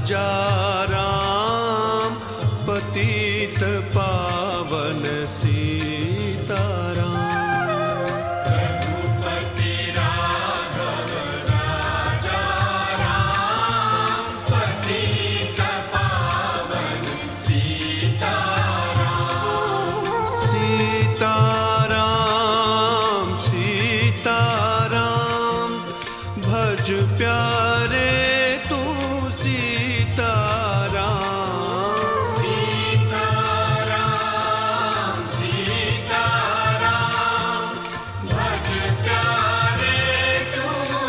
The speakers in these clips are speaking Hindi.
राजा राम पतित पावन सीताराम। रघुपति राघव राजा राम पतित पावन सीताराम। सीताराम सीताराम भज प्यारे तू सीताराम। सीताराम सीताराम भज प्यारे तू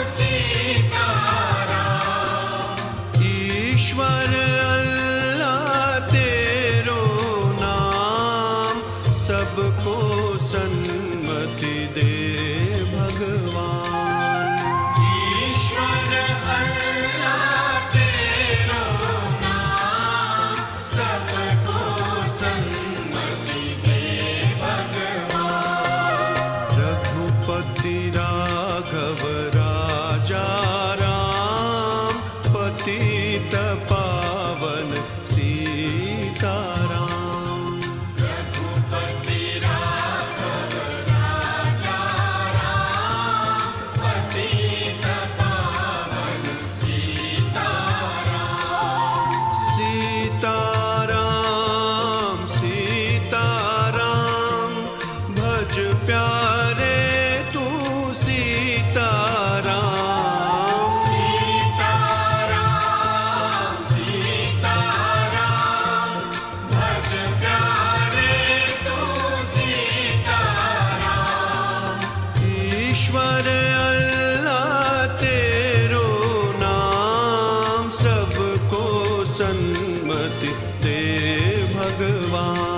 सीताराम। ईश्वर अल्लाह तेरो नाम सबको सन्मति दे भगवान। ईश्वर अल्लाह तेरो नाम सबको सन्मति दे भगवान। रघुपति राघव राजा राम पतित पावन सीताराम। रघुपति राघव राजा राम पतित पावन सीताराम। सीताराम सीताराम भज प्यारे तू सीताराम। सीताराम सीताराम भज प्यारे तू सीताराम। ईश्वर अल्लाह तेरो नाम सबको सन्मति दे भगवान।